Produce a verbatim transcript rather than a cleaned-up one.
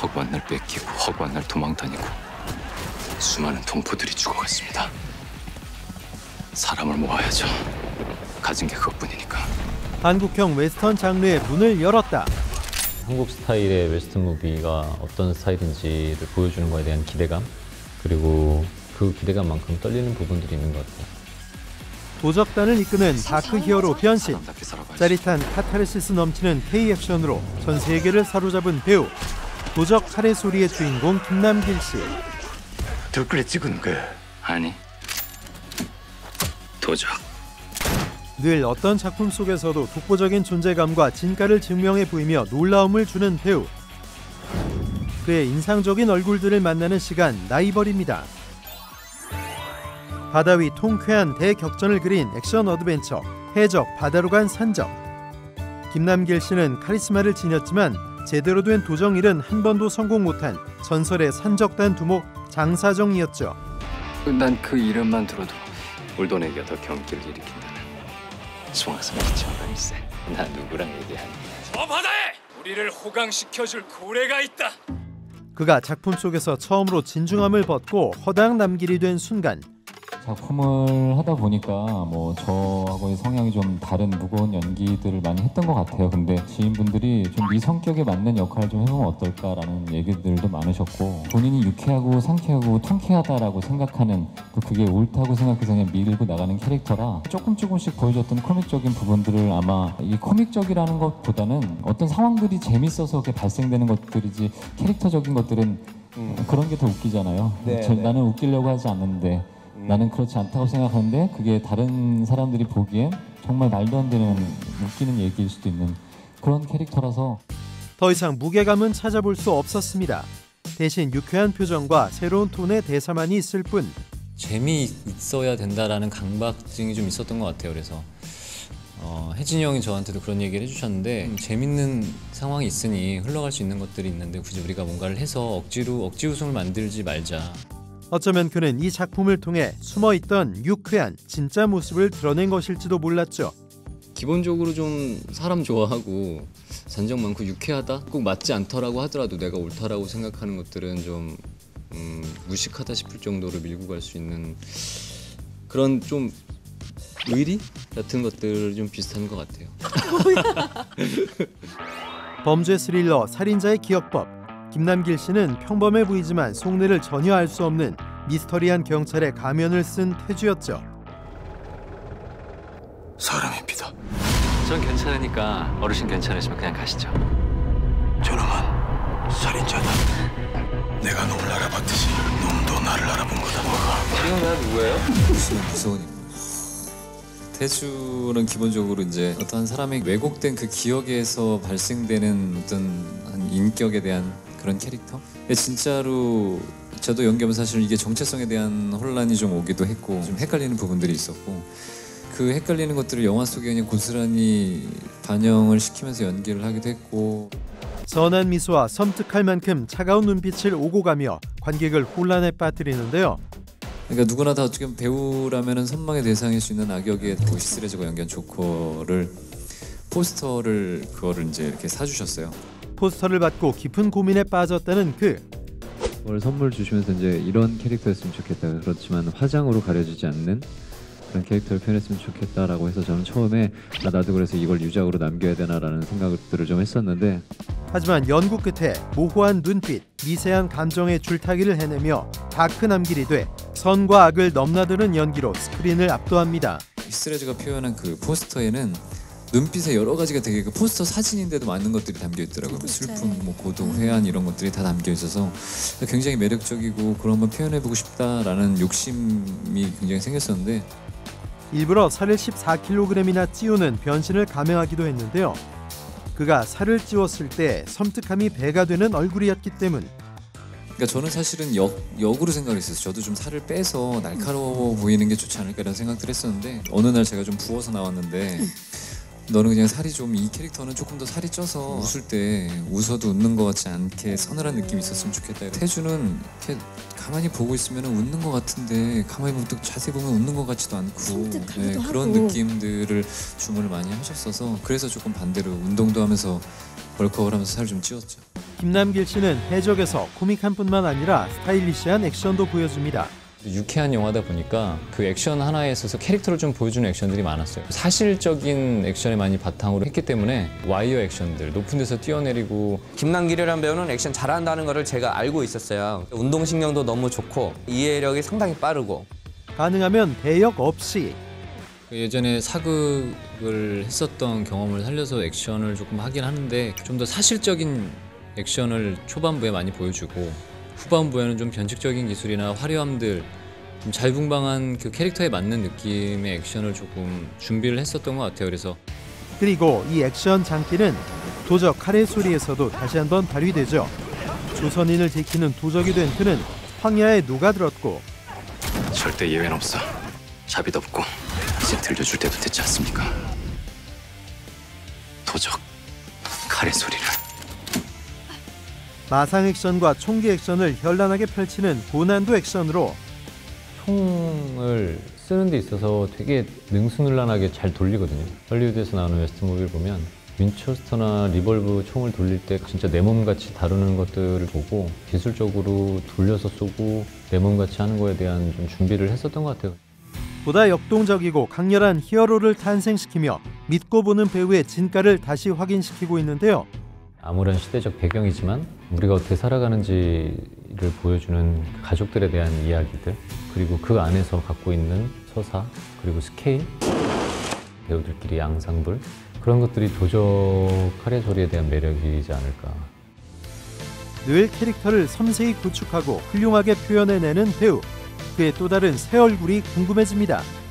허구한 날 뺏기고 허구한 날 도망다니고 수많은 동포들이 죽어갔습니다. 사람을 모아야죠. 가진 게 그것뿐이니까. 한국형 웨스턴 장르의 문을 열었다. 한국 스타일의 웨스턴 무비가 어떤 스타일인지를 보여주는 거에 대한 기대감, 그리고 그 기대감만큼 떨리는 부분들이 있는 것 같아요. 도적단을 이끄는 다크 히어로 변신. 짜릿한 카타르시스 넘치는 K-액션으로 전 세계를 사로잡은 배우. 도적 칼의 소리의 주인공 김남길 씨. 덕글에 찍은 거 아니 도적. 늘 어떤 작품 속에서도 독보적인 존재감과 진가를 증명해 보이며 놀라움을 주는 배우. 그의 인상적인 얼굴들을 만나는 시간 나이벌입니다. 바다 위 통쾌한 대격전을 그린 액션 어드벤처 해적 바다로 간 산적. 김남길 씨는 카리스마를 지녔지만 제대로 된 도정일은 한 번도 성공 못한 전설의 산적단 두목 장사정이었죠. 난 그 이름만 들어도 울돈에게 더 경기를 일으킨다는 송악성 기천감일세. 나 누구랑 얘기하니? 저 바다에 우리를 호강시켜줄 고래가 있다. 그가 작품 속에서 처음으로 진중함을 벗고 허당 남길이 된 순간. 작품을 하다 보니까 뭐 저하고의 성향이 좀 다른 무거운 연기들을 많이 했던 것 같아요. 근데 지인분들이 좀 네 성격에 맞는 역할을 좀 해보면 어떨까라는 얘기들도 많으셨고, 본인이 유쾌하고 상쾌하고 통쾌하다라고 생각하는, 또 그게 옳다고 생각해서 그냥 밀고 나가는 캐릭터라 조금 조금씩 보여줬던 코믹적인 부분들을 아마 이 코믹적이라는 것보다는 어떤 상황들이 재밌어서 그게 발생되는 것들이지 캐릭터적인 것들은 음. 그런 게 더 웃기잖아요. 네, 저, 네. 나는 웃기려고 하지 않는데 음. 나는 그렇지 않다고 생각하는데 그게 다른 사람들이 보기엔 정말 말도 안 되는 웃기는 얘기일 수도 있는 그런 캐릭터라서 더 이상 무게감은 찾아볼 수 없었습니다. 대신 유쾌한 표정과 새로운 톤의 대사만이 있을 뿐. 재미있어야 된다라는 강박증이 좀 있었던 것 같아요. 그래서 어, 혜진이 형이 저한테도 그런 얘기를 해주셨는데, 음, 재밌는 상황이 있으니 흘러갈 수 있는 것들이 있는데 굳이 우리가 뭔가를 해서 억지로 억지 웃음을 만들지 말자. 어쩌면 그는 이 작품을 통해 숨어있던 유쾌한 진짜 모습을 드러낸 것일지도 몰랐죠. 기본적으로 좀 사람 좋아하고 잔적 많고 유쾌하다? 꼭 맞지 않더라고 하더라도 내가 옳다라고 생각하는 것들은 좀 음, 무식하다 싶을 정도로 밀고 갈 수 있는 그런 좀 의리 같은 것들 좀 비슷한 것 같아요. 범죄 스릴러 살인자의 기억법. 김남길 씨는 평범해 보이지만 속내를 전혀 알 수 없는 미스터리한 경찰의 가면을 쓴 태주였죠. 사람입니다. 전 괜찮으니까 어르신 괜찮으시면 그냥 가시죠. 저놈은 살인자다. 내가 놈을 알아봤듯이 놈도 나를 알아본 거다. 지금 내가 누구예요? 무슨 무서운 인물. 태주는 기본적으로 이제 어떤 사람의 왜곡된 그 기억에서 발생되는 어떤 한 인격에 대한 그런 캐릭터? 진짜로 저도 연기하면서 사실 이게 정체성에 대한 혼란이 좀 오기도 했고 좀 헷갈리는 부분들이 있었고, 그 헷갈리는 것들을 영화 속에 그냥 고스란히 반영을 시키면서 연기를 하기도 했고. 선한 미소와 섬뜩할 만큼 차가운 눈빛을 오고 가며 관객을 혼란에 빠뜨리는데요. 그러니까 누구나 다 어떻게 보면 배우라면은 선망의 대상일 수 있는 악역의 히스레저가 연기한 조커를 포스터를 그거를 이제 이렇게 사주셨어요. 포스터를 받고 깊은 고민에 빠졌다는 그. 그걸 선물 주시면서 이제 이런 캐릭터였으면 좋겠다. 그렇지만 화장으로 가려지지 않는 그런 캐릭터를 표현했으면 좋겠다라고 해서 저는 처음에 아, 나도 그래서 이걸 유작으로 남겨야 되나라는 생각들을 좀 했었는데, 하지만 연구 끝에 모호한 눈빛, 미세한 감정의 줄타기를 해내며 다크 남길이 돼 선과 악을 넘나드는 연기로 스크린을 압도합니다. 히스레저가 표현한 그 포스터에는 눈빛에 여러 가지가 되게 그 포스터 사진인데도 많은 것들이 담겨 있더라고요. 뭐 슬픔, 뭐 고독, 회한 이런 것들이 다 담겨 있어서 굉장히 매력적이고 그런 걸 표현해보고 싶다라는 욕심이 굉장히 생겼었는데, 일부러 살을 십사 킬로그램이나 찌우는 변신을 감행하기도 했는데요. 그가 살을 찌웠을 때 섬뜩함이 배가 되는 얼굴이었기 때문. 그러니까 저는 사실은 역, 역으로 생각했어요. 저도 좀 살을 빼서 날카로워 보이는 게 좋지 않을까 이런 생각들 했었는데, 어느 날 제가 좀 부어서 나왔는데 너는 그냥 살이 좀, 이 캐릭터는 조금 더 살이 쪄서 웃을 때 웃어도 웃는 것 같지 않게 서늘한 느낌이 있었으면 좋겠다. 태주는 이렇게 가만히 보고 있으면 웃는 것 같은데 가만히 보면 또 자세히 보면 웃는 것 같지도 않고, 네, 그런 느낌들을 주문을 많이 하셨어서 그래서 조금 반대로 운동도 하면서 벌크업을 하면서 살을 좀 찌웠죠. 김남길 씨는 해적에서 코믹한 뿐만 아니라 스타일리시한 액션도 보여줍니다. 유쾌한 영화다 보니까 그 액션 하나에 있어서 캐릭터를 좀 보여주는 액션들이 많았어요. 사실적인 액션에 많이 바탕으로 했기 때문에 와이어 액션들, 높은 데서 뛰어내리고. 김남길이라는 배우는 액션 잘한다는 것을 제가 알고 있었어요. 운동신경도 너무 좋고 이해력이 상당히 빠르고. 가능하면 대역 없이. 예전에 사극을 했었던 경험을 살려서 액션을 조금 하긴 하는데 좀 더 사실적인 액션을 초반부에 많이 보여주고 후반부에는 좀 변칙적인 기술이나 화려함들, 좀 자유분방한 그 캐릭터에 맞는 느낌의 액션을 조금 준비를 했었던 것 같아요. 그래서 그리고 이 액션 장기는 도적 칼의 소리에서도 다시 한번 발휘되죠. 조선인을 지키는 도적이 된 그는 황야에 녹아들었고 절대 예외는 없어. 자비도 없고 이제 들려줄 때도 됐지 않습니까? 도적 칼의 소리를. 마상 액션과 총기 액션을 현란하게 펼치는 고난도 액션으로 총을 쓰는 데 있어서 되게 능수능란하게 잘 돌리거든요. 헐리우드에서 나오는 웨스턴 무비를 보면 윈체스터나 리볼브 총을 돌릴 때 진짜 내 몸같이 다루는 것들을 보고 기술적으로 돌려서 쏘고 내 몸같이 하는 거에 대한 좀 준비를 했었던 것 같아요. 보다 역동적이고 강렬한 히어로를 탄생시키며 믿고 보는 배우의 진가를 다시 확인시키고 있는데요. 아무런 시대적 배경이지만 우리가 어떻게 살아가는지를 보여주는 가족들에 대한 이야기들, 그리고 그 안에서 갖고 있는 서사, 그리고 스케일, 배우들끼리 앙상블, 그런 것들이 도적 칼의 소리에 대한 매력이지 않을까. 늘 캐릭터를 섬세히 구축하고 훌륭하게 표현해내는 배우. 그의 또 다른 새 얼굴이 궁금해집니다.